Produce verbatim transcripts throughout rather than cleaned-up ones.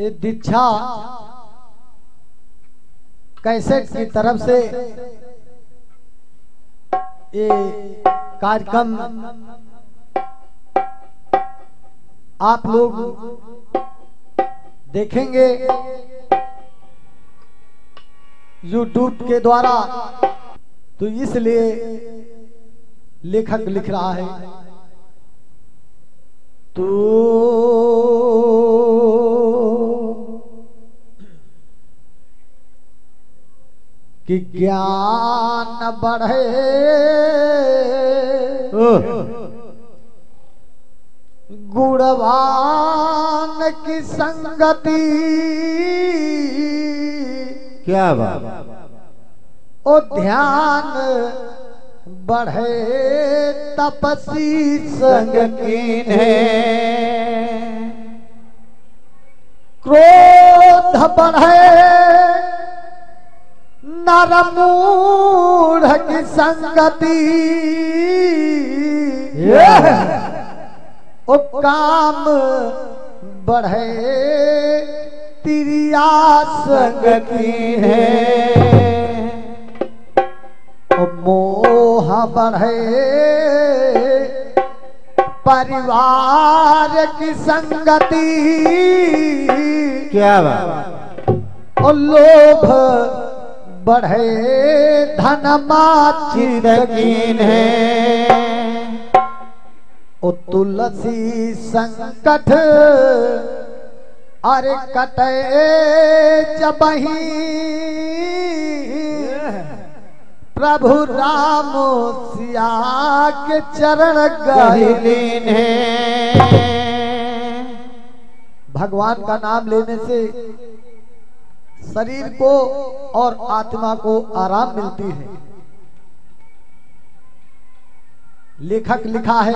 ये दीक्षा कैसेट की तरफ से ये कार्यक्रम आप लोग देखेंगे यूट्यूब के द्वारा, तो इसलिए लेखक लिख रहा है तो कि ज्ञान बढ़े गुणवान की संगति, क्या बात, ओ ध्यान बढ़े तपसी संग कीन्हे, क्रोध बढ़े नरमूढ़ की संगति, ओ काम बढ़े तिरिया संग कीन्हे, ओ मोह बढ़े परिवार की संगति, क्या बात, ओ लोभ बढ़े धन माचित कीन्हे, ओ तुलसी संकट अरे कटे जबही, प्रभु राम सिया के चरण गहिलीन है। भगवान का नाम लेने से शरीर को और आत्मा को आराम मिलती है। लेखक लिखा है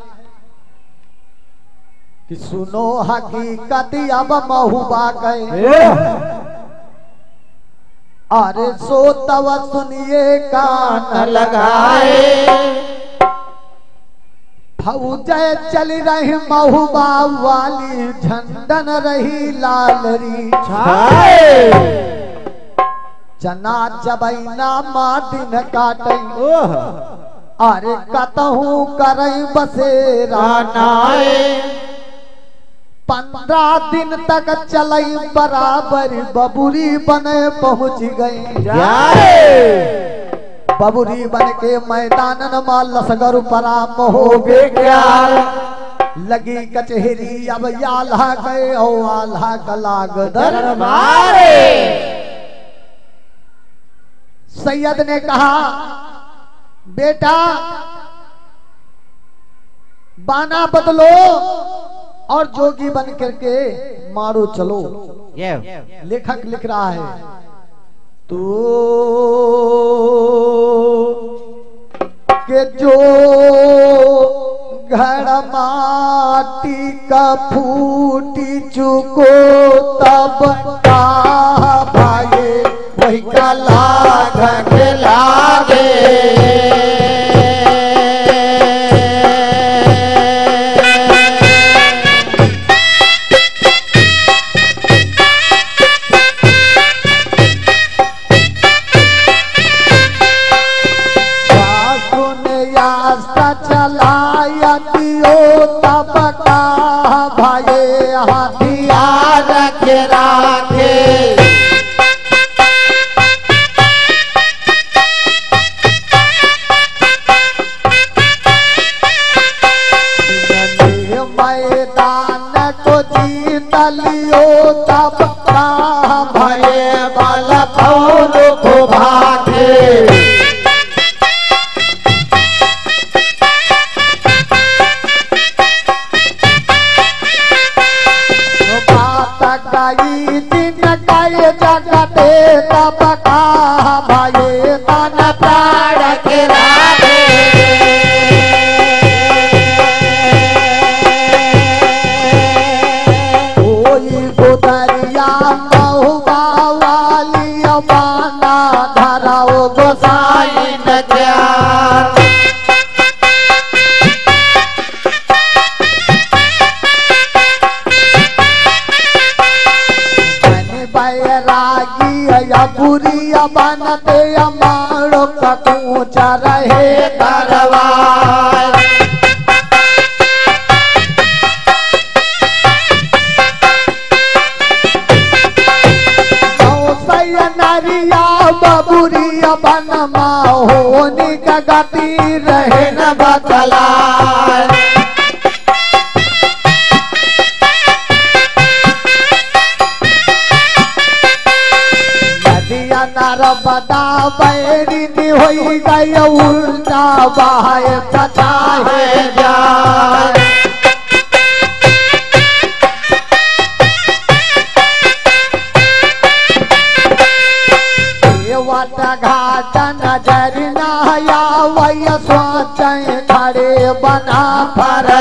कि सुनो हकीकत अब महुबा गए, अरे सो तब सुनिए कान लगाए, फौजे चल रही महुबा वाली, झंडन रही लालरी छाए, चना चबैना माँ दिन काटई, अरे कतहू करई बसेरा नाए, पंद्रह दिन तक चलई बराबर, बबुरी बने पहुंच गई, बबुरी बन के मैदानन मां लसगर पराम हो गए, क्या लगी कचहरी अब आल्हा गए, ओ आल्हा कलाग दरबारे। सैयद ने कहा बेटा बाना बदलो और जोगी बन करके मारो चलो। लेखक लिख रहा है तो के जो घर माटी का फूटी चुको तब का भाई वही का लाग लागे, चलाया दियो तब का भाई हथियार रखे राखे, मैदान को जीत लियो तब का भाई बाल फौज को भागे, दिन गए जगते तब का भाई तन प्राण के राधे, कोई गुदरिया महुबा वाली बाना धराओ गोसाई न ज्ञान, बैरागी या बुरी बनते अमारो कूचा रहे दरबार। नरिया बबुरिया बनमा होनी का गति रहे न बतला। नदिया नर्मदा बैरिनी हो गई उल्टा बहाए चाहे जाए। घाट नजर नया वही सोच खड़े बना पर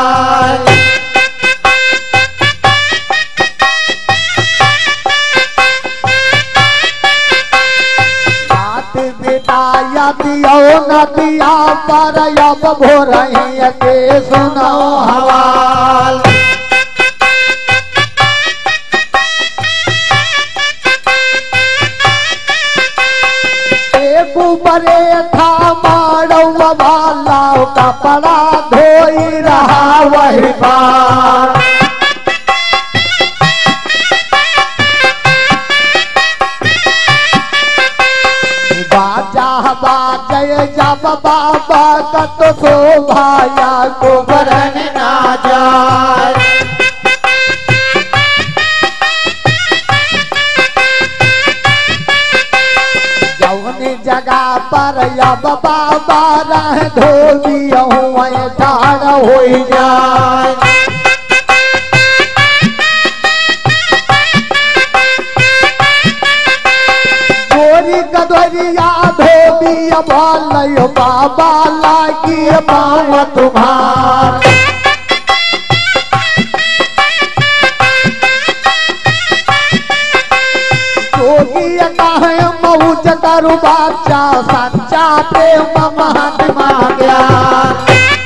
बात बिताया दियो नदिया पर अब भोर के सुनो हवाल। बरे था मारो वाला कपड़ा धोई रहा वही बार। बाजा बाजे जब बाबा का तो शोभाया को बरन ना जाए। जगह पर अब बाबा रह धोबी ठाड़ हो जाए। गोरी गदरिया धोबी बोल बाबा लागी पाँव तुम्हार। मऊज करू बाचा सच्चा प्रेम महात्मा ज्ञान।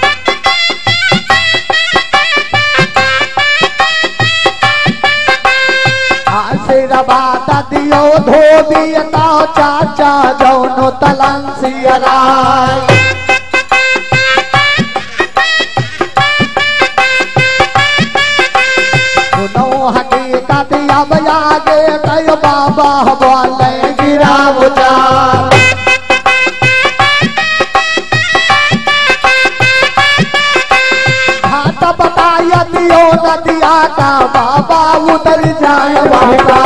आशीर्वाद दियो धोबी का चाचा जौनो तलंसिया। सुनो हकीकत अब आगे कई बाबा बोले गिरा उचार। घाट बताया दियो नदिया का बाबा उतर जाए बाबा।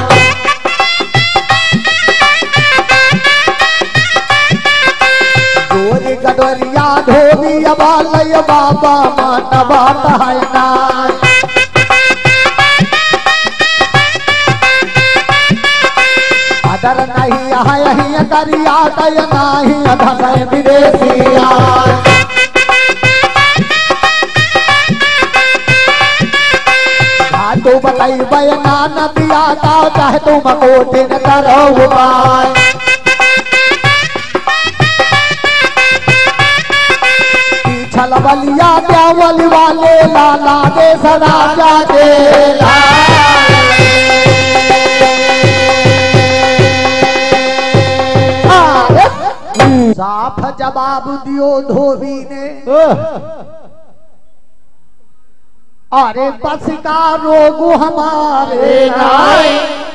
गोरी गदरिया धोबी बालय बाबा मन बात है ना। डर नहीं है करिया दय नहीं धस विदेशिया। तू बताई बयना नदिया का चाहे तुम कोटिन करो उपाय। छल बलिया ब्यावली वाले लाला दे सदा जाके साफ जवाब दियो धोबी ने। अरे बस का रोग हमारे नाई।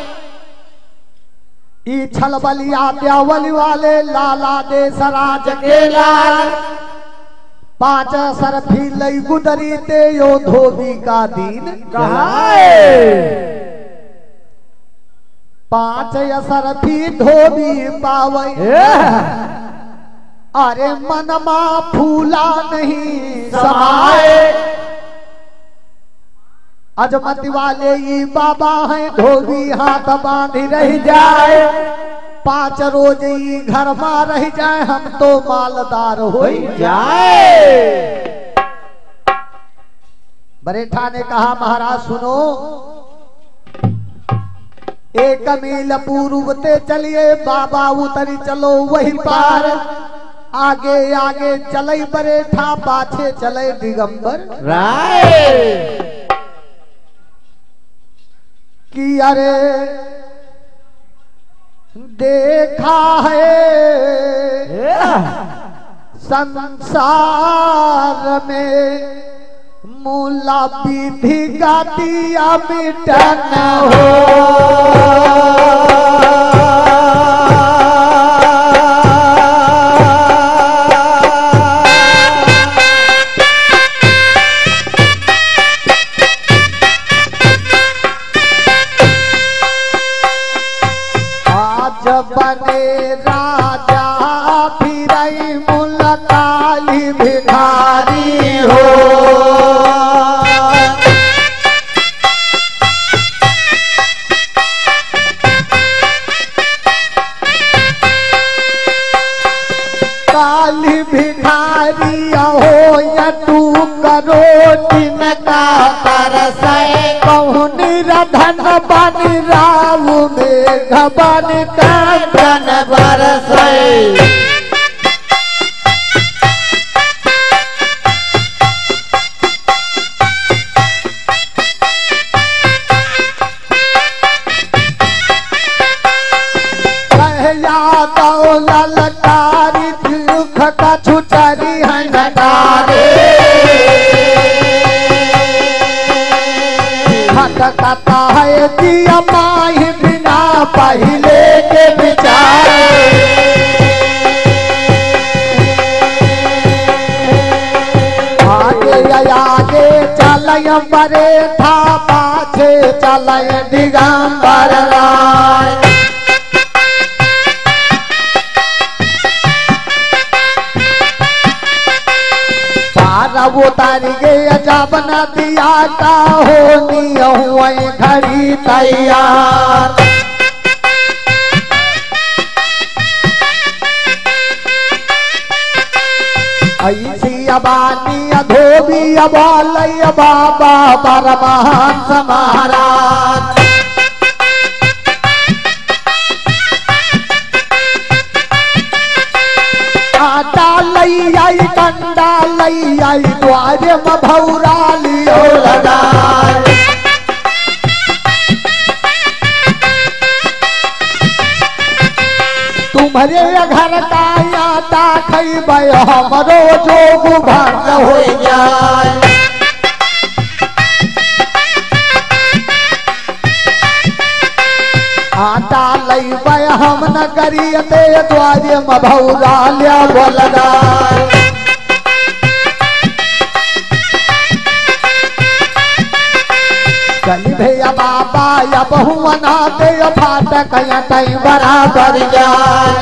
ई छल बलिया ब्यावली वाले लाला दे सराज के लाल। पांच सरफी लई गुदरी ते यो धोबी का दीन पांच सरफी धोबी पावे। अरे मनमा फूला नहीं समाए। अजमती वाले ये बाबा हैं धोबी हाथ बांधी रह जाए। पांच रोज ही घर में रह जाए हम तो मालदार हो जाए। बरेठा ने कहा महाराज सुनो, एक मील पूर्व ते चलिए बाबा उतरी चलो वही पार। आगे आगे चले बरेठा पाछे चले दिगंबर राय। कि अरे देखा है संसार में मूला विधि का दिया मिटन हो। बने राजा फिर मुलताली भिखारी हो। काली भिखारी हो या तू करो दिन का तरसे कहूँ निरधन बन राव में घबन कंदन बरसे। ललकारी दुख का छुटरी हंगारे खटकता है दिया माही बिना पहले के विचारे। आगे आगे चलय बरे था पाछे चलय दिगंबर राय। वो तारी गए जब न दिया का हो हुए घड़ी तैयार। ऐसी अबानी अधोबी अबालय बाबा परमहंस महाराज। आटा लई आई कंडा लई आई द्वारे में भौरा लियो लगाए। तुम्हारे घर का आटा खइबै हमरो जोग भंग हो जाए। आटा लैबै हम न करिए ते द्वारे में भौरा लिया लगाए। चली भैया बाबा या बहुना दे फाटक तई बराबर जाए।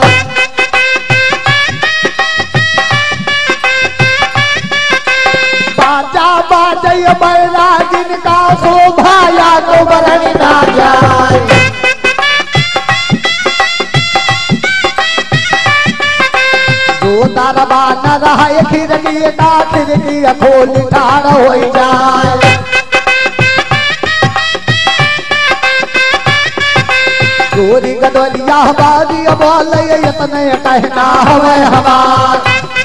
बाजा बाजे बैरा जिनका शोभा या तो बरन ना जाए। दरबा न रहा खिड़की का खिड़की खोल ठाड़ हो जाए। चोरी गदोलिया हमारी बोल इतने कहना हवे हमार।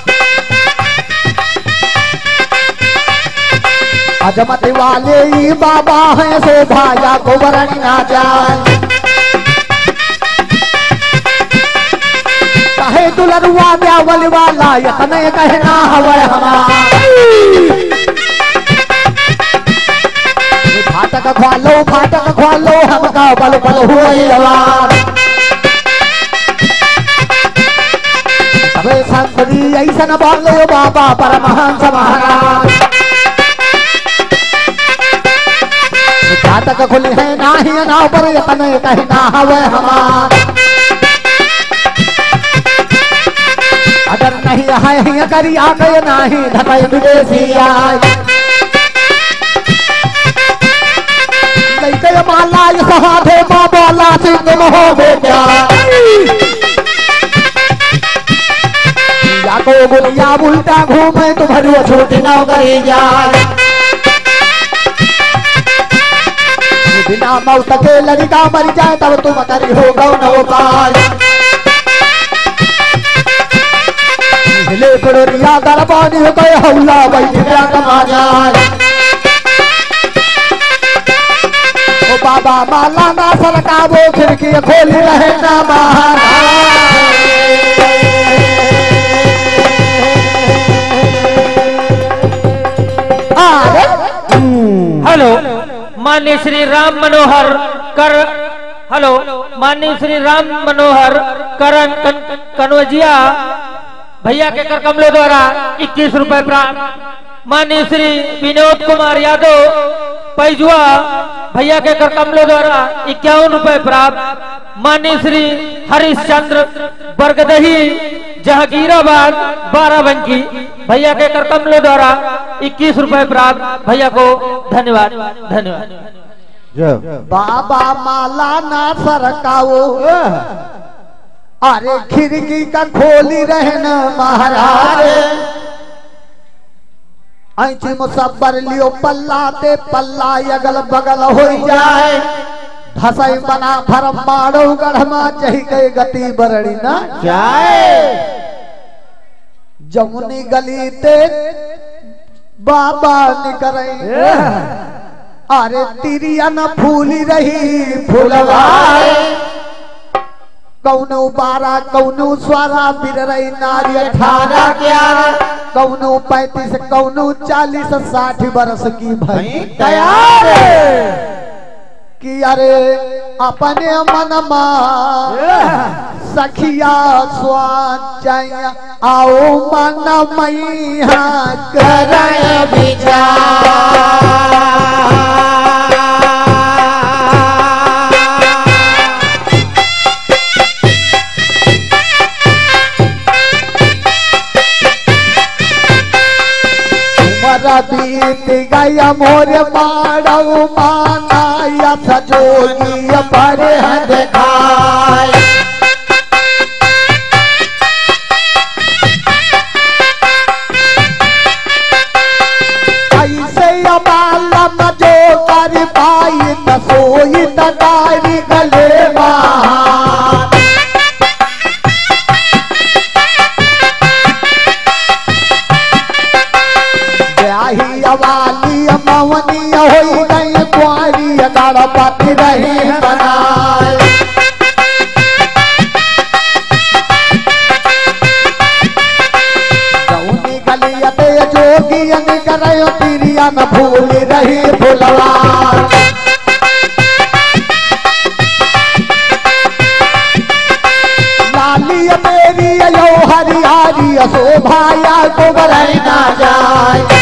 अजमत वाले ही बाबा हैं शोभा या को बरन ना जाए। कहे दुलरुआ ब्यावल वाला यतने कहना हवे हमार। फाटक ख्वालो फाटक ख्वालो हमका बल बल हुई आवाज। सबे संतरी ऐसन बोले बाबा परमहंस महाराज। फाटक खुली है नाही ना पर यतने कहना हवे हमार। अगर नहीं है करी आ गए नहीं धकाई विदेशी आए। लेके माला सहाधे बाबा सिंह हो बेटा। या को बुलिया उल्टा घूमे तुम्हारी छोटी नौकरी जाए। बिना मौत के लड़का मर जाए तब तुम करी हो गौ नौ पाल। ले पड़ोरिया दरबानी हो गए हौला बैठ गया कमा जाए। ओ बाबा माला ना सरकावो खिड़की खोली रहे ना हेलो माननीय श्री राम मनोहर कर हेलो माननीय श्री राम मनोहर करण कनौजिया भैया के कर कमलों द्वारा इक्कीस रुपए प्राप्त। माननीय श्री विनोद कुमार यादव पैजुआ भैया के कर कमलों द्वारा इक्यावन रुपए प्राप्त। माननीय श्री हरिश्चंद्र बरगदही जहांगीराबाद बाराबंकी भैया के कर कमलों द्वारा इक्कीस रुपए प्राप्त। भैया को धन्यवाद धन्यवाद। बाबा माला ना सरकाओ अरे खिड़की का खोली रहना महाराज ऐसी मुसब्बर लियो पल्ला ते पल्ला अगल बगल हो जाए धसाई बना भरम मारो गढ़मा चही गए गति बरड़ी ना जाए जमुनी गली ते बाबा निकरे अरे तिरिया न फूली रही फूलवाए कौनो बारह कौनो स्वारा बिरई नारी अठारह ग्यारह कौनो पैंतीस कौनो चालीस साठ बरस की भई तैयार कि अरे अपने मन सखिया स्वान चाहिए आओ मन मैया कराए विचार बीत गया मोर मारो माना सजोगी पर दिखाए ऐसे अबालम जो कर पाई न सोई तारी गले मार वाली मवनी हो गई कुआरी गणपति रही बनाए जौनी गलियते जोगियन करयो तिरिया न भूल रही फुलवा लाली मेरी यो हरियारी शोभाया को बरई ना जाए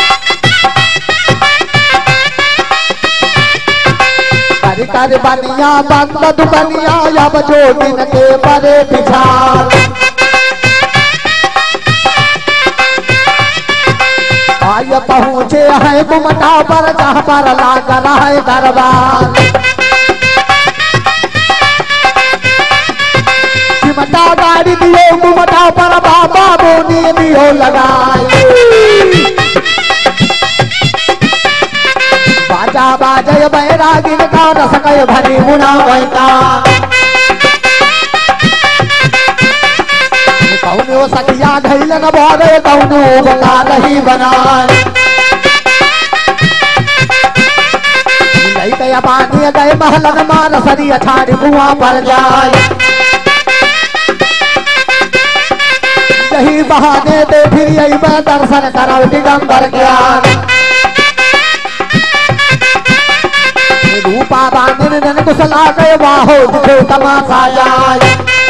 कर बनिया बंद दुबनिया अब जोगिन के बड़े पिछाड़ आय पहुँचे है गुमटा पर जहाँ पर लाग रहा है दरबार चिमटा गाड़ी दियो गुमटा पर बाबा बोनी दियो लगाए बाजा बाजय बैरागिन का रसकय भरी मुना बहता कौनो सखिया घैल न बोले कौनो बता नहीं बनाए गया पानी गए महलन मार सरी अछाड़ी कुआं पर जाए यही बहाने दे फिर यही मैं दर्शन करव दिगंबर ज्ञान रूपा बांधन नन कुशला गए वाहो दिखो तमाशा जाए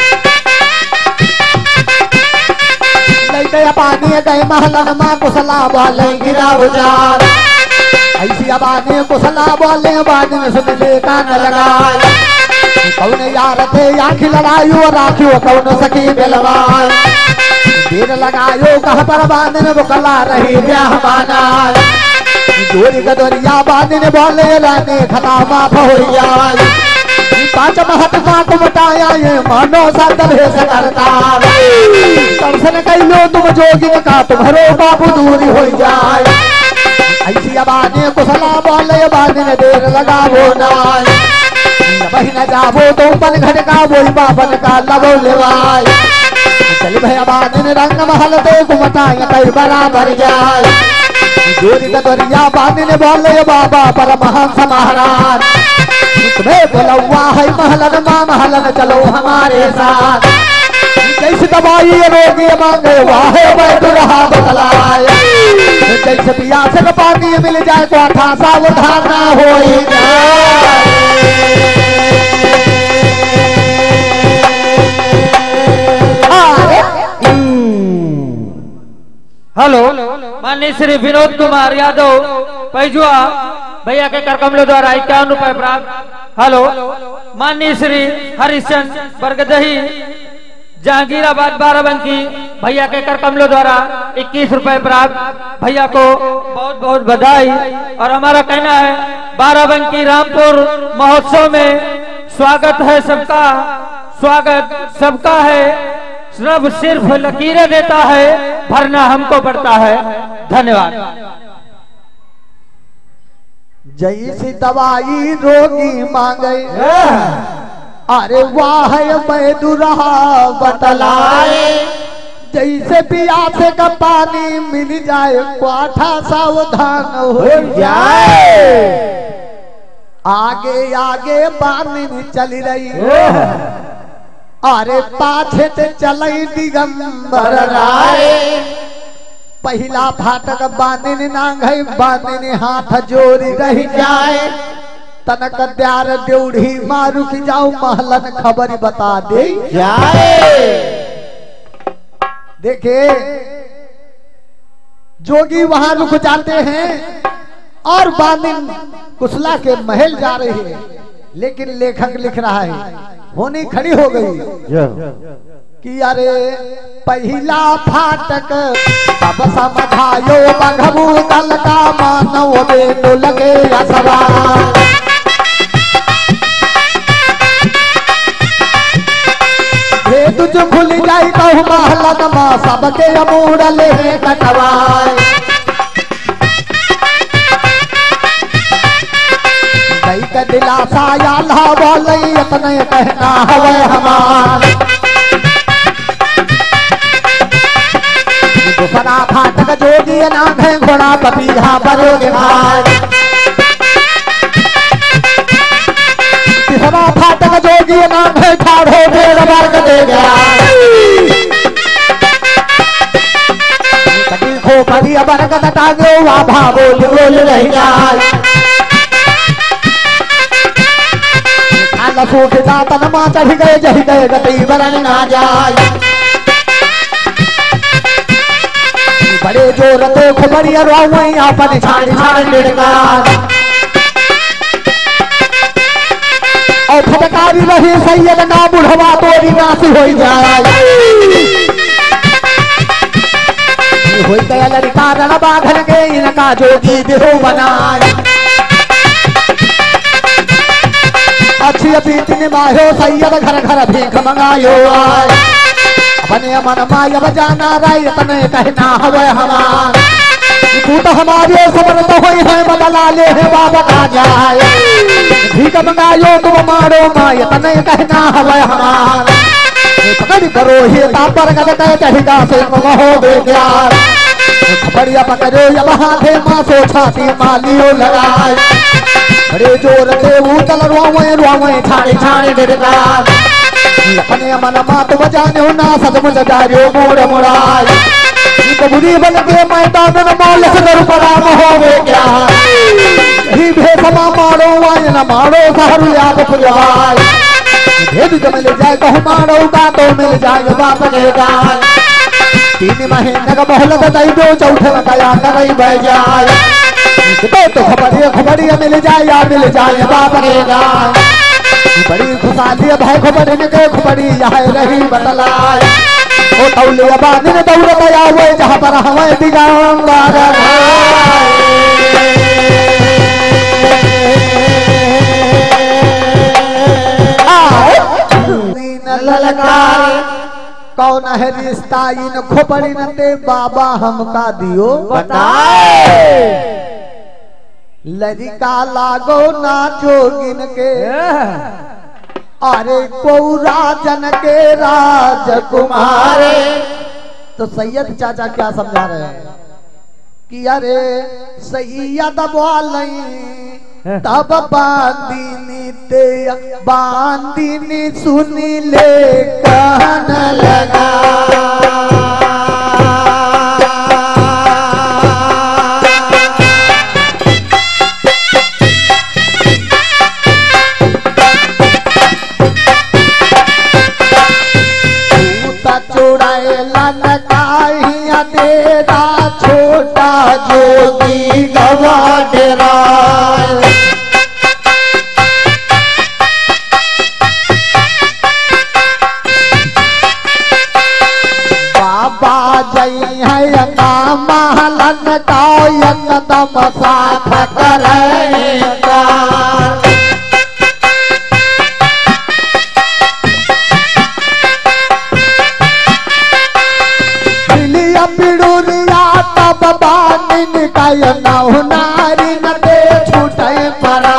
ले गया पानी गए महलन माँ कुशला बोले गिरा बुझार ऐसी अबाने कुशला बोले बादन सुन ले कान लगाए कौन यार थे आँखी लड़ायो राखियो कौन सखी मिलवाए देर लगायो कहाँ पर बांधन बुकला रही ब्याह बानाए जोरी गदरिया बांधने बोले रानी खला माफ हो जाए पांच महात्मा को बताया ये मानो सादर है सकरता दर्शन कई लो तुम जोगिन का तुम्हारो बाबू दूरी हो जाए ऐसी अबाने कुशला बोले बांधने देर लगावो ना बहन जावो तो पन घट का वही बाबन का लगो लेवाए चल भैया बांधने रंग महल दे घुमता कई बराबर जाए जोरी का दरिया बांधने ने बोले बाबा परमहंस महाराज तुम्हें बुलवा है महलन माँ महलन चलो हमारे साथ जैसे दवाई रोगी मांगे वाहे बैठ रहा बतलाए जैसे प्यासे का पानी मिल जाए तो अठा सावधान ना हो हेलो माननीय श्री विनोद कुमार यादव पैजुआ भैया के करकमलों द्वारा इक्यावन रुपए प्राप्त। हेलो माननीय श्री हरिश्चंद्र बरगदही जहांगीराबाद बाराबंकी भैया के करकमलों द्वारा इक्कीस रुपए प्राप्त। भैया को बहुत बहुत बधाई। और हमारा कहना है बाराबंकी रामपुर महोत्सव में स्वागत है सबका, स्वागत सबका है, सब सिर्फ लकीरें देता है, भरना हमको पड़ता है। धन्यवाद। जैसी दवाई रोगी मांगे अरे वाह मैं दुरहा बतलाए जैसे प्यासे का पानी मिल जाए क्वाठा सावधान हो जाए आगे आगे पानी चली रही अरे पाछे ते चलई दिगंबर राय पहला फाटक बांधने नांग है बांधने हाथ जोड़ी रह जाए तनक द्यार देउढ़ी मारू की जाओ महलन खबर बता दे जाए। देखे जोगी वहां रुक जाते हैं और बांधिन कुशला के महल जा रहे हैं, लेकिन लेखक लिख रहा है होनी खड़ी हो गई कि अरे पहला फाटक तब समझायो बघबू दल का मानव बेटो लगे सवार तुझ खुल जाई कहू महलन माँ सबके अमूड़ ले कटवाए कई का दिलासा याल्हा बोले इतने कहना हवे हमार दूसरा फाटक जोगी नाम है घोड़ा पपीहा बरोगे भाई तीसरा फाटक जोगी नाम है ठाढ़ो भेड़ वर्ग दे गया खो परी वर्ग टांगे वाभा बोल बोल रही जाए सूख दातन माँ चढ़ गए जही गए गति बरन ना जाए बड़े जोर तो खुबरिया रोई अपन छाड़ छाड़ लड़कार और फटकारी रही सैयद ना बुढ़वा तोरी नाश हो जाए हो गया लड़का रण बाधन के इनका जोगी देहो बनाए अच्छी बीत निभायो सैयद घर घर भीख मंगायो आए अपने मन मायब जाना राय तने कहना हवे हमार तू तो हमारे समर्थ होई है बदला ले है बाबा का जाए भीख मंगायो तुम मारो माय तने कहना हवे हमार पकड़ करो ही तापर गद कह कहिदा से हो बेकार खबरिया पकड़ो या हाथे मां सो छाती मालियो लगाए बड़े जोर से उतल रोवे रोवे छाड़े छाड़े डरदार अपने मन मात बजाने ना सचमुच जारियो मोड़ मोड़ाए बुरी बन के मैदान न माल सदर पराम होवे क्या ही भेसमा मारो वाय न मारो सहरु याद पुरवाए भेद जो मिल जाए कहु मारो का तो मिल जाए बाप के गाय तीन महीने का मोहलत दई दो चौथे में कया करई बह जाए तो तो खबरिया खबरिया मिल जाए या मिल जाए बाप के गाय बड़ी खुशाली भाई खबर के खबरी यहाँ रही बतलाए ओ तौलिया बांधन दौड़त आवे जहाँ पर हमें दिगंबर ललकार कौन है रिश्ता इन खोपड़ी न ते बाबा हमका दियो बताए लड़का लागो ना जोगिन के अरे राजन के राजकुमार। तो सैयद चाचा क्या समझा रहे हैं कि अरे सैयद बोलई तब बांदीनी ते बांदीनी सुनी ले कहन लगा चुड़ाए लनकाइया तेरा छोटा जोगी गवा डेरा बाबा जई है महलन का एकदम साथ करेगा पिड़ुरिया तब बानिन कय नहुनारी न दे छूटे परा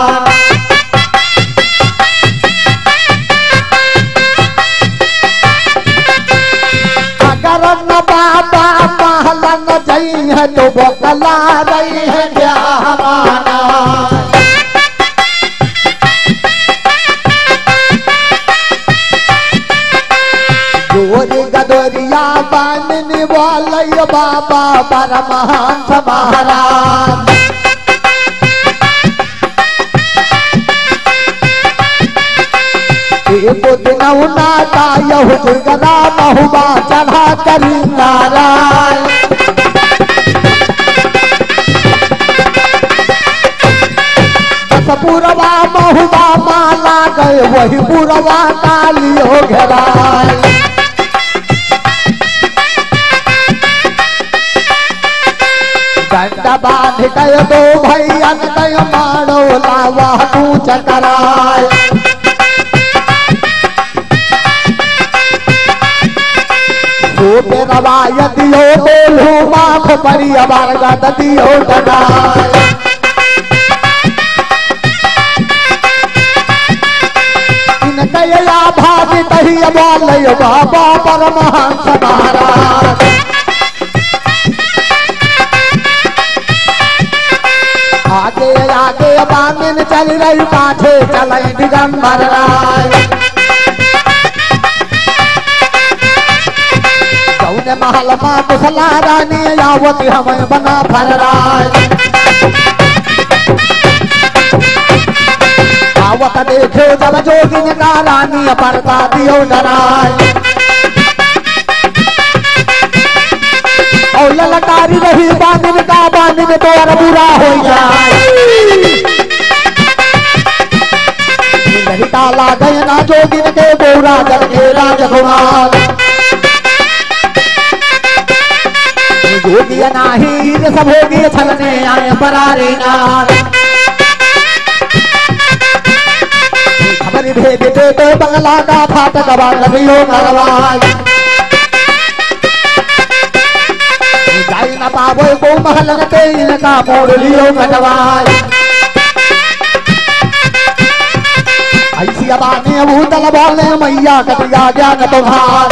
अगर न बाबा महलन जई है तो बकला रही है क्या हमारा गोरी गदोरिया बानने वाले बाबा परमहंस महाराज एक दिन उना का यह जुगरा महुआ चढ़ा करी नारायण दस पुरवा महुआ माला गए वही पुरवा कालियो घेराय डंडा बांध गए दो भैयन गए मारो लावा तू चकराय सोते रवायत यो बोलू माफ परी अबार गदियो डनाय इन कया भाभी तही बोले बाबा परमहंस महाराज आगे आगे बांगन चल रही पाछे चले दिगंबर राय कौन महल मां कुशला रानी आवत हमें बना फर राय आवत देखे जब जोगिन का रानी परता दियो डराय और ललकारी रही बांधन का बांधन तो और बुरा हो जाए नहीं ताला गए ना जोगिन के बोरा जल के राजकुमार जोगी नाही सब होगी छलने आए परारे नार खबर भेज दे तो बंगला का फाटक बांध लियो नरवाज जाई न पावो को महलन ते इनका मोड़ लियो कटवाय ऐसी अबाने भूतल बोले मैया कटिया ज्ञान तुम्हार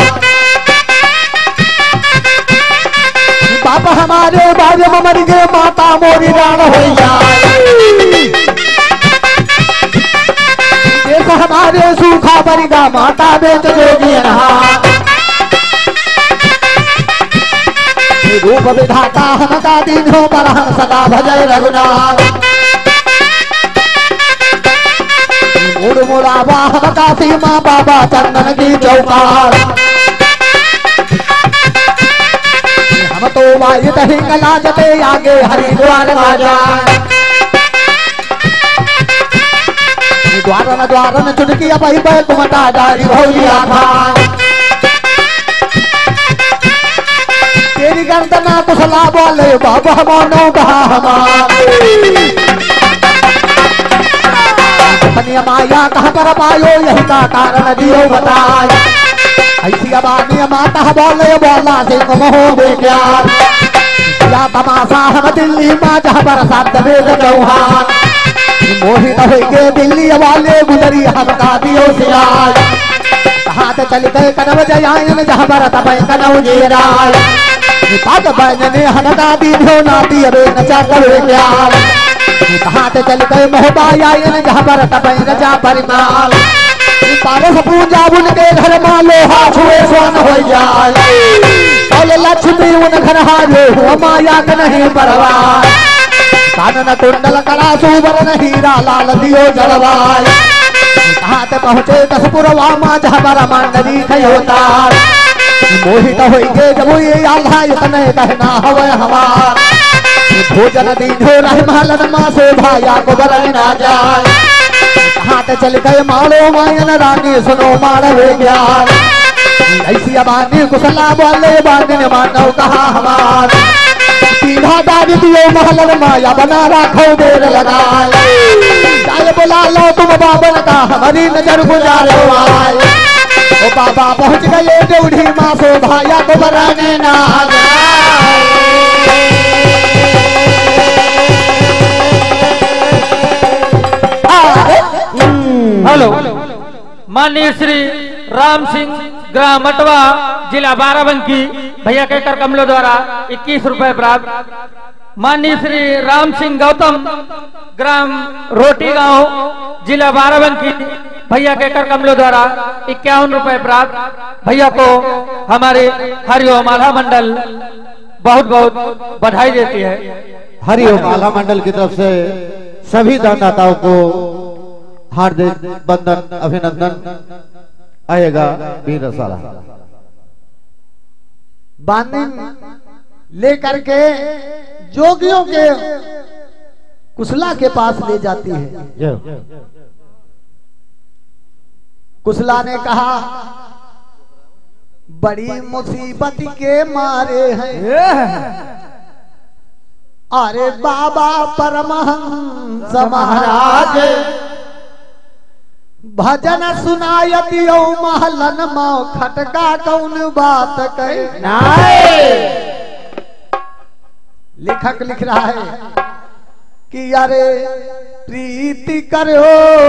बाप हमारे बाजे में मर गए माता मोरी रान हो देश हमारे सूखा परिगा माता बेच जोगी रहा रूप विधाता हमका दिन हो पर हम सदा भजय रघुनाथ मुड़ मुड़ावा हमका सीमा बाबा चंदन की चौकार हम तो वायु ही कला जते आगे हरिद्वार राजा द्वार न द्वार न चुनकी अपई पे कुमटा डारी भौलिया खान तेरी गर्दना कुशला बोले बाबा मानो कहा हमारे माया कहाँ पर पायो यही का कारण दियो बताए ऐसी अबानी माता बोले बोला से मोह बेकार या तमाशा हम दिल्ली माँ जहाँ पर सात वेद चौहान मोहित हो गए दिल्ली वाले गुजरी हम का दियो सियाज कहाँ ते चल गए कनव जयायन जहाँ भरत भय कनव जीराय पाद बजने हनदा दीनो नाती अरे नचा करे प्यार कहाँ ते चल गए मोहबायायन जहाँ भरत भय नचा परिमाल पारस पूजा उनके घर मां लोहा छुए सोन हो जाए और लक्ष्मी उन घर हारो माया के नहीं परवार कानन कुंडल कला सुवर्ण हीरा लाल दियो जलवाय कहाँ ते पहुँचे दसपुरवा माँ जहाँ बरा मंडली खयोतार मोहित होइगे जब ये आल्हा इतने कहना हवे हमार भोजन दीनो रहमालन माँ से भाया को बरन ना जाए कहाँ ते चल गए मालो मायन रानी सुनो मानवे ज्ञान ऐसी अबानी कुशला बोले बांधन मानव कहा हमार सीधा दादी दियो महलन माया बना राखो देर लगाए चाहे बुला लो तुम बाबन का हमारी नजर गुजारो आए ओ बाबा पहुंच गए देवढ़ी माँ सो भाया को बराने ना हेलो माननीय श्री राम सिंह ग्राम मटवा जिला बाराबंकी भैया के कर कमलों द्वारा इक्कीस रुपए प्राप्त। माननीय श्री राम सिंह गौतम ग्राम रोटी गांव जिला बाराबंकी भैया के कर कमलों द्वारा इक्यावन रुपए प्राप्त। भैया को हमारे हरिओम आल्हा मंडल बहुत बहुत बधाई देती है। हरिओम आल्हा मंडल की तरफ से सभी दानदाताओं को हार्दिक बंधन अभिनंदन आएगा वीर रसाला बांधन लेकर के जोगियों के कुशला के पास ले जाती है। कुशला ने कहा बड़ी मुसीबत के मारे हैं अरे बाबा परमहंस महाराज भजन सुनायतियो महलन माँ खटका कौन बात कहे लेखक लिख रहा है कि अरे प्रीति करो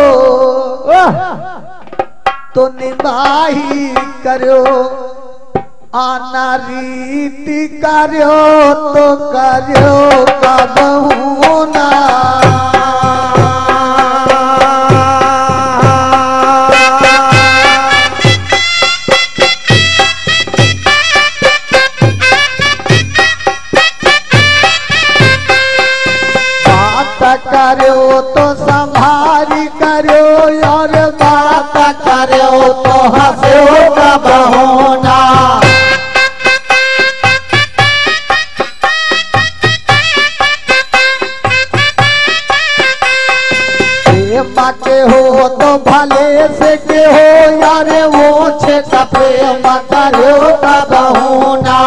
तो निभाही करो आना रीति करो तो करो कबहू ना करो तो संभारी करो और बात करो तो हंसो कबहूना प्रेम के हो तो भले से के हो यार वो छे प्रेम करो कबहूना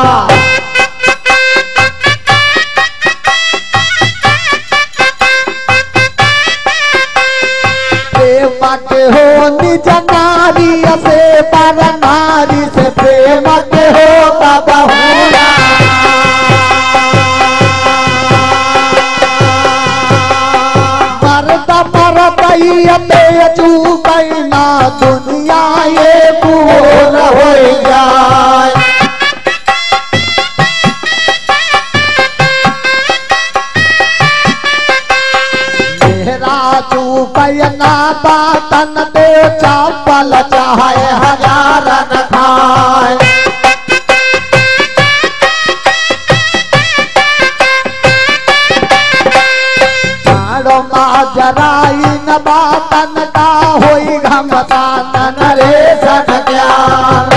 के हो निज नारी से पर नारी से प्रेम के हो कबहूना मर्द मरद चूकैना दुनिया ये पूर हो जाए चूकैना बातन दे चापल चाहे हजारन खाए चारों माँ जराई न बातन का होई घमसान रे सन ज्ञान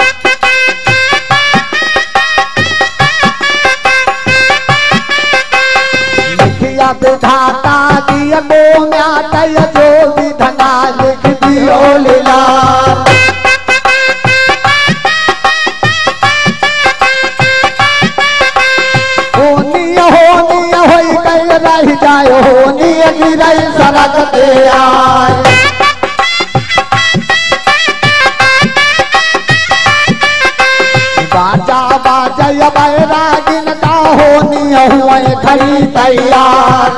लिखिया विधाता दिया को म्याटय जो विधना लिख दियो लीला होनी होनी होई कई रह जाए होनी गिरई सड़क दे आए बाजा बाजय बैरागिन का होनी हुए खड़ी तैयार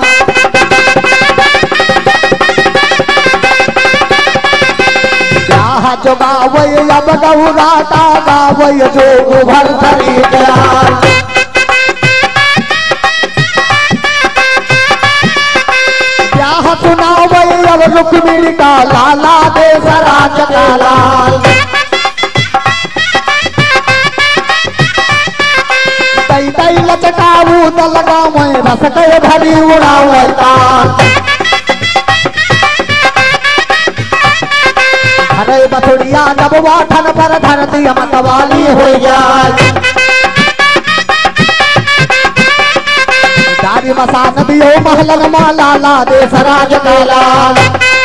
ब्याह जो गावय अब गौराटा गावय जोग भर धरी दयाल ब्याह सुनावय अब रुक्मिणी का लाला देसराज का लाल तई तई लचकाऊ दलगा मैं रस कय भरी उड़ावय ताल अरे बथुड़िया जब वाठन पर धरती मतवाली हो जाए दारी मसान दियो महलन माला ला दे सराज का लाल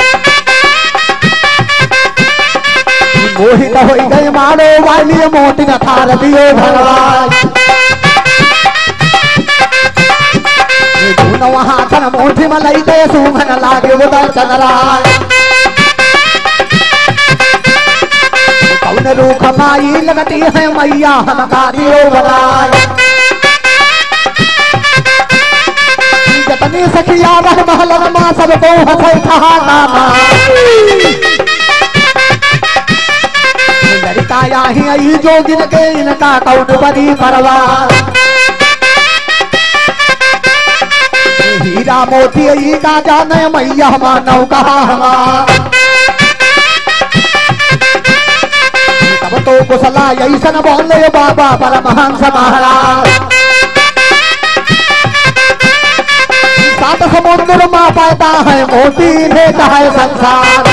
मोहित हो गई मारो वाली मोटी न थार दियो भगवान वहां थन मोटी मलई दे सुमन लागे उदर चंद्राय कौन रूख माई लगती है मैया हमका दियो बनाए जतनी सखिया वह महलन माँ सबको हंसे ठहाका लड़का ही आई जोगिन के इनका कौन बड़ी परवार हीरा मोती आई का जाने मैया मानव कहा हमार तब तो कुशला ऐसन बोले बाबा परमहंस महाराज सात समुद्र माँ पाता है मोती देता है संसार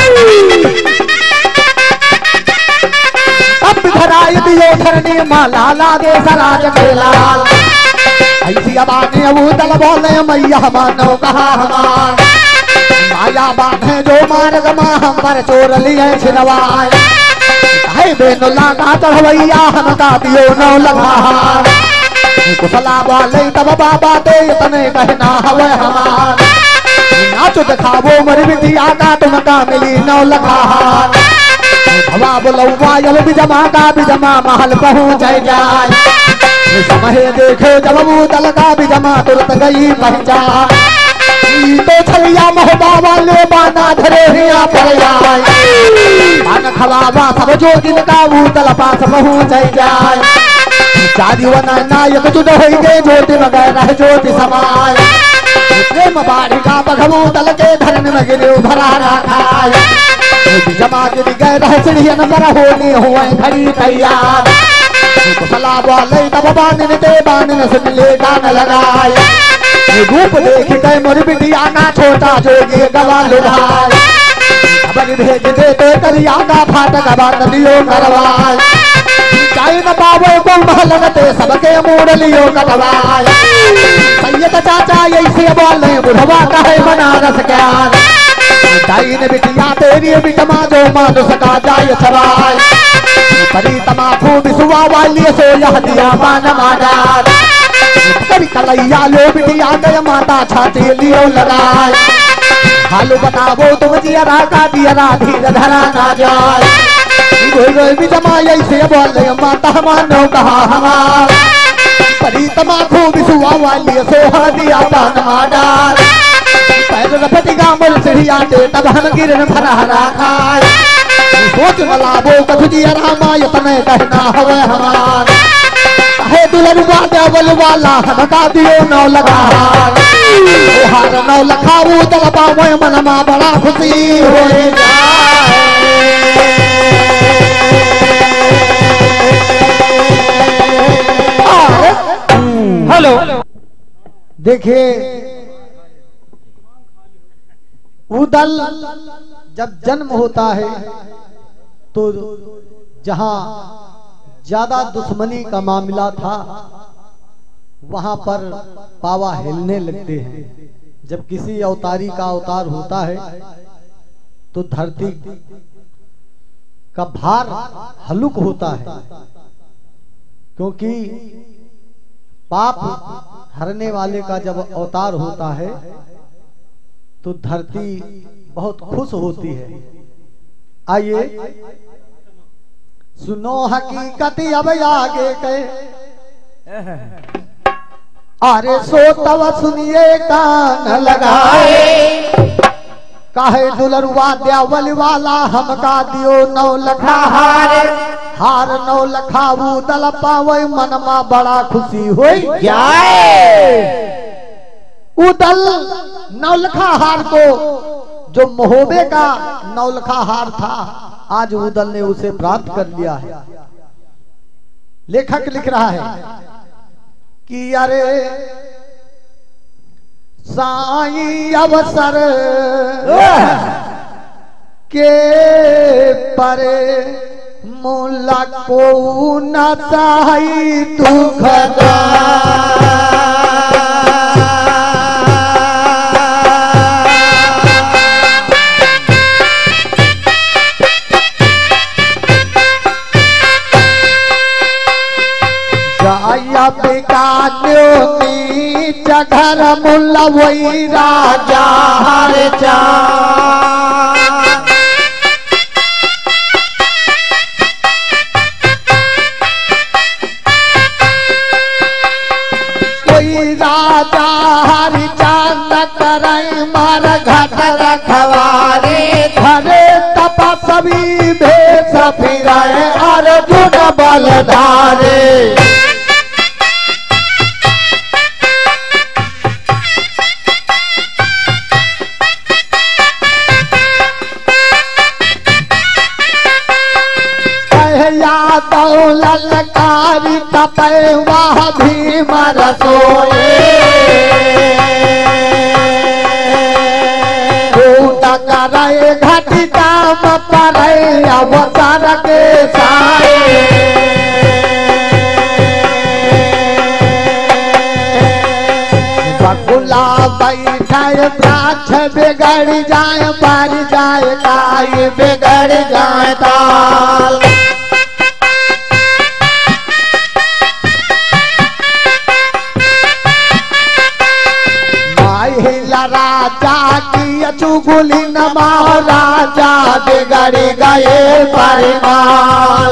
अब धराई दियो धरनी माँ लाला दे सराज के लाल ऐसी आबादी अब दल बोले मैया मानव कहा हमार माया बाधे जो मार्ग माँ हम पर चोर लिए छिनवाए है बेनो लागा चढ़वैया हमका दियो नौ लगा कुशला बोले तब बाबा दे तने कहना हवे हमार नाचो दिखावो मर बिटिया का तुमका मिली नौ लगा हवा बुलौवा जब बिजमा का बिजमा महल पहुँच जाए समय देखे जब वो दल का बिजमा तुरंत गई पहचान तो छलिया महोबा वाले बाना धरे हिया पड़ जाए पान खवावा सब जो दिन का वो दल पास पहुँच जाए चारी वना नायक जुद हो गए ज्योति वगैरह ज्योति समाय प्रेम बालिका बघबू दल के धरन में गिरे भरा रखाय जमा गिर गए रह चिड़ियन पर होने हुए घड़ी तैयार कुशला बोले तब बानिन ते बानिन सुन ले गान लगाए रूप देख गए मोर बिटिया का छोटा जोगी गवा लुभाए खबर भेज दे तो करिया का फाटक बात दियो करवाए चाहे न पावे को महलनते सबके मोड़ लियो कटवाए सैयद चाचा ऐसे बोले बुढ़वा कहे बनारस ज्ञान दाई ने बिटिया तेरी बिटमा जो मान सका जाय छवाए परी तमाकू बिसुआ वाली सो यह दिया मान मादार कभी कलैया लो बिटिया गय माता छाती लियो लगाए हालो बतावो तुम जियरा का दियरा धीर धरा ना जाए गोई गोई बिजमा ऐसे बोले माता मानो कहा हमार परी तमाकू बिसुआ वाली सो यह दिया मान मादार पैर रफती गामल सिढ़िया दे तब हम गिरन भरा रखाए सोच मलाबो कथुजी रामाय तने कहना हवे हमार है दुलरुआ देवल वाला हमका दियो नौ लगा हार नौ लखाऊ तल पावे मन मा बड़ा खुशी हो जाए हेलो देखिए उदल जब जन्म होता है तो जहां ज्यादा दुश्मनी का मामला था वहां पर पावा हिलने लगते हैं। जब किसी अवतारी का अवतार होता है तो धरती का भार हलुक होता है, क्योंकि पाप हरने वाले का जब अवतार होता है तो धरती बहुत खुश होती है। आइए सुनो हकीकत अब आगे के, अरे सो तब सुनिए कान लगाए, काहे दुलरुआ द्यावल वाला हमका दियो नौ लखा हार हार नौ लखा उदल पावे मनमा बड़ा खुशी होई जाए। उदल नौलखा हार को जो महोबे का नौलखा हार था आज उदल ने उसे प्राप्त कर लिया है। लेखक लिख रहा है कि अरे साई अवसर के परे मुला को न चाही दुख जाया बेगान्यो नीच घर मुल्ला वही राजा हर चान कोई राजा हर चांद करे मार घट रखवारे धरे तपा सभी भेष फिराए अर्जुन बलधारे ललकारी तपे वाह भीम रसोए करे घटी काम परे अवसर के साए बकुला बैठे वृक्ष बिगड़ जाए पर जाए काय बिगड़ जाए ताल राजा की चुगली नमा राजा बिगड़ गए परिमाल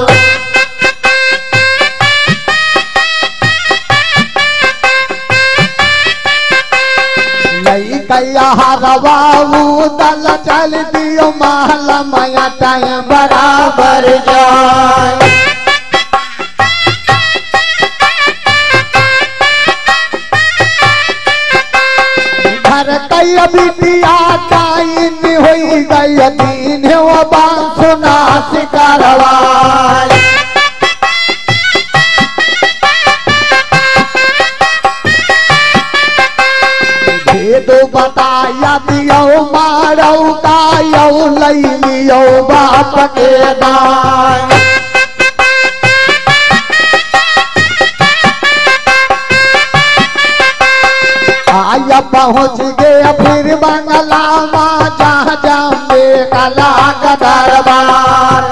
नहीं गया हरवाऊ दल चल दियो महल मया टाइम बराबर जाए बिटिया टाइन हुई गई तीन सुना शिकारवाल भेदो बताया दियो मारो का यौ लई लियो बाप के दान आया पहुंच गए फिर बंगला माँ जहाँ जामे कला का दरबार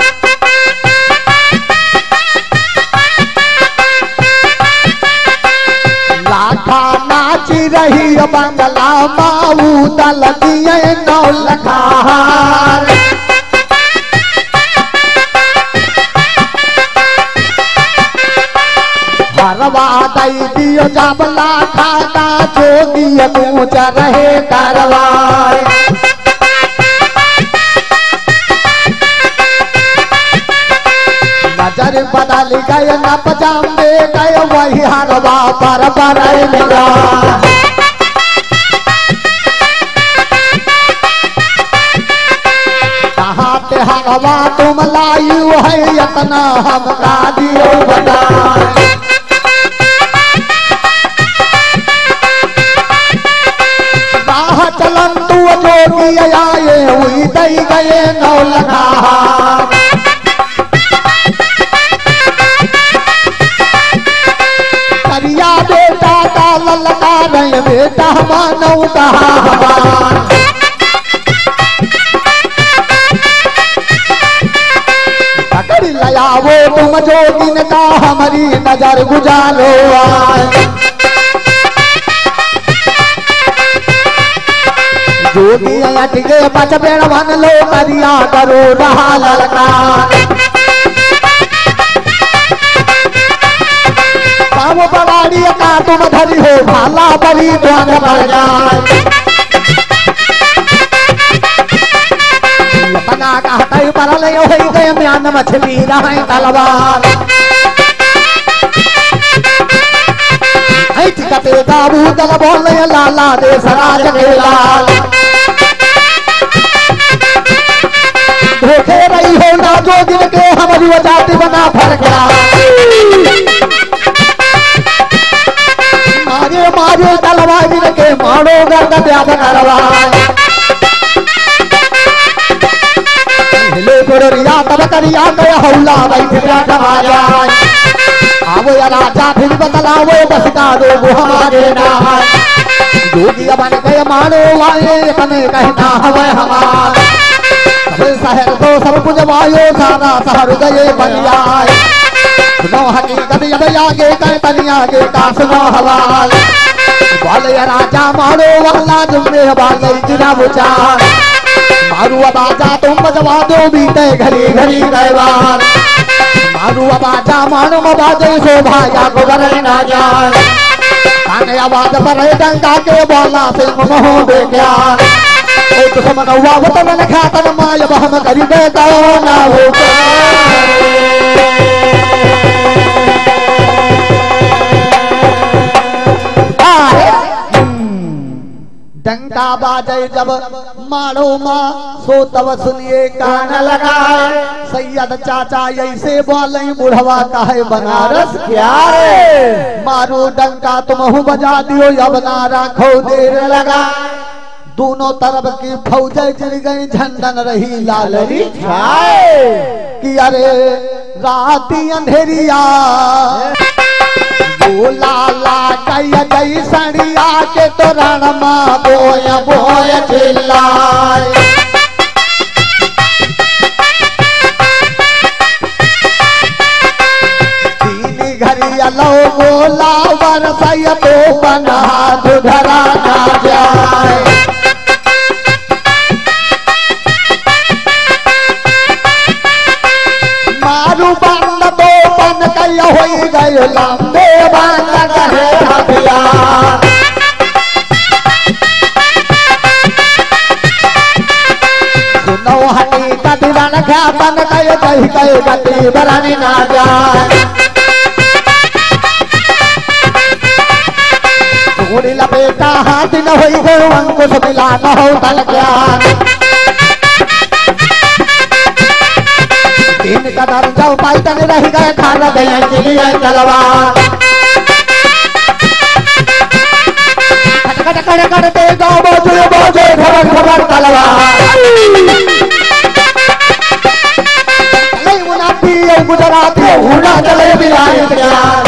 लाखा नाची रही बंगला माँ उदल दिए नौ लखार हरवा दई दियो जाबला खाता जोगी पूछ रहे करवार नजर बदल गए न पजामे गए वही हरवा पर पर लगा कहाँ पे हरवा तुम लायू है इतना हमका दियो बता चलन तू जोगी आए हुई दई गए नौ लखा करिया बेटा का ललका रहे बेटा मानव कहा पकड़ लया वो तुम जोगिन का हमारी नजर गुजारो आए जोगी अट गए बच पेड़ बन लो करिया करो रहा ललका काम बगाड़ी का तुम धरी हो भाला बड़ी द्वार पर जाए तना कहते पर ले होई गए म्यान मछली रहे तलवार ऐठ कते बाबू दल बोले लाला दे सराज के लाल धोखे रही हो ना जो दिन के हमारी जाति बना फरका मारे मारे तलवार दिन के मारो गर्द ब्याह करवा ले गोरिया तब करिया के हौला बैठ बैठ मारा आवो या राजा फिर बतलावो बस का दो वो हमारे नाम जोगी बन के मारो आए अपने कहना हवे हमार शहर तो सब कुछ वायो सारा शहर गए बन जाए सुनो हकीकत अब आगे कह तनिया के का सुनो हवाल बोले राजा मारो वाला जुम्मे वाले जिना बुचार मारू आजा तुम बजवा दो बीते घड़ी घड़ी गैवार मारू आजा मानो बाजे शोभा या गोबर ना जाए काने आवाज पर डंका के बोला से मोह बेकार एक समनवा वतन खातन माय बहम करी देता ना हो डंका बाजे जब मारो माँ सो तब सुनिए कान लगाए सैयद चाचा ऐसे बोले बुढ़वा का है बनारस क्या रे मारो डंका तुम बजा दियो अब ना राखो देर लगा दोनों तरफ की फौजें गिर गई झंडन रही लालरी छाए कि अरे राती अंधेरिया वो लाला कई गई सड़िया के तो रणमा बोय बोय चिल्लाए तीन घरिया लो बोला बरसय तो बना धुधरा ना जाए बंद तो बन कई हो गए लंबे बंद कहे हथियार सुनो हकीकत बन क्या बन कई कही कई गति बरनी ना जाए थोड़ी लपेटा हाथ न हो गए अंकुश मिला न हो तल ज्ञान तीन कदर जाओ पाइतन रह गए खाना गए चिड़िया तलवार खटखट कर करते गाँव बोझे बोझे खबर खबर तलवार चले मुनाफी गुजराती हुना चले बिहार प्यार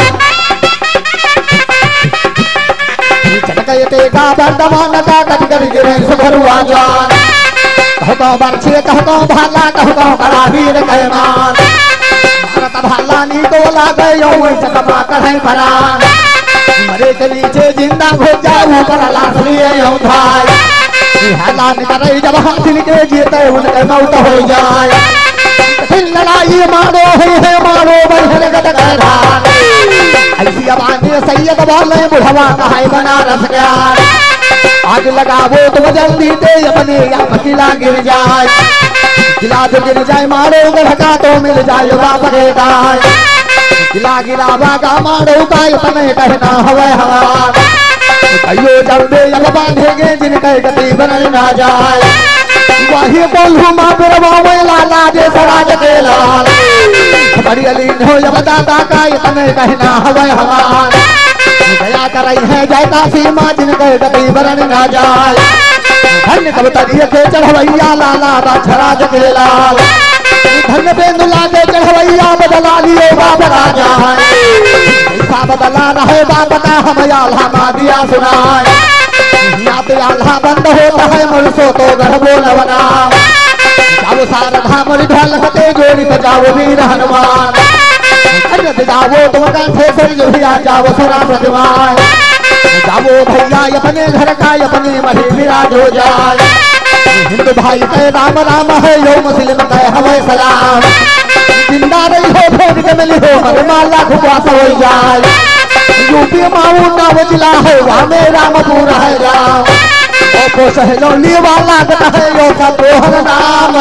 चल गए तेगा बर्दमान का कट कर गिरे सुभरुआ जान कहतो बरछे कहतो भाला कहतो बड़ा वीर कहमान भारत भाला नी तो लागे यो चकमा कढ़ाई फरान मरे के नीचे जिंदा हो जाऊ पर लाश लिए यो भाई हालान करे जब हासिल के जीते उनके मौत हो जाए फिर लड़ाई मारो है मारो बहन गद कहरान ऐसी आवाज़ें सैयद बोले बुढ़वा कहाई बनारस प्यार आज लगावो तो जल्दी दे अपने या किला गिर जाए किला जो गिर जाए मारो गढ़का तो मिल जाए बाप रे गाय किला गिरावा का मारो का अपने कहना हवे हवार कहियो जल्दे अब बांधेंगे जिनके गति बन ना जाए वही बोलू माँ बुरवा लाला जे सराज के लाल बड़ी अली हो जब दादा का इतने कहना हवे हवार दया कर रही है जयता सीमा जिनके गति बरन ना जाए धन्य कब तक के चढ़वैया लाला राज के लाल धन्य पे नुला के चढ़वैया बदला लिए बाप राजा ऐसा बदला रहे बाप का हम आल्हा मा दिया सुनाए या पे आल्हा बंद होता है मुर्सो तो गढ़बो न बना जाओ सारधा मुरी ढल हते जोड़ी जाओ वीर हनुमान जाओ तुम कंठे से जुड़िया जाओ सरा सजवाए जाओ भैया अपने घर का अपने मही विराज हो जाए हिंदू भाई कहे राम राम है यो मुस्लिम कहे हमें सलाम जिंदा रही हो भोग के मिली हो माला खुआस हो जाए यूपी माऊ नाव जिला है वहाँ में रामपुर है राम ओ सहलोली वाला है यो का तोहर नाम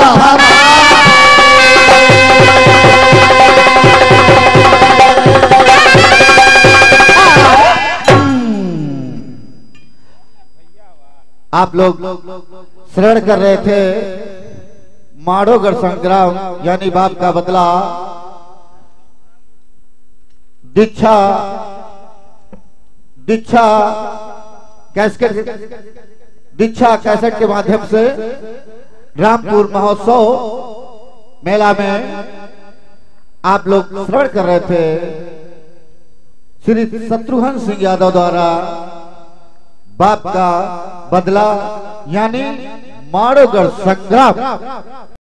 आप लोग श्रवण कर रहे थे माड़ोगढ़ संग्राम यानी बाप का बदला दीक्षा दीक्षा कैसेट दीक्षा कैसेट के माध्यम से रामपुर महोत्सव मेला में आप लोग श्रवण कर रहे थे श्री शत्रुघ्न सिंह यादव द्वारा बाप का बदला यानी माड़ोगढ़ संग्राम।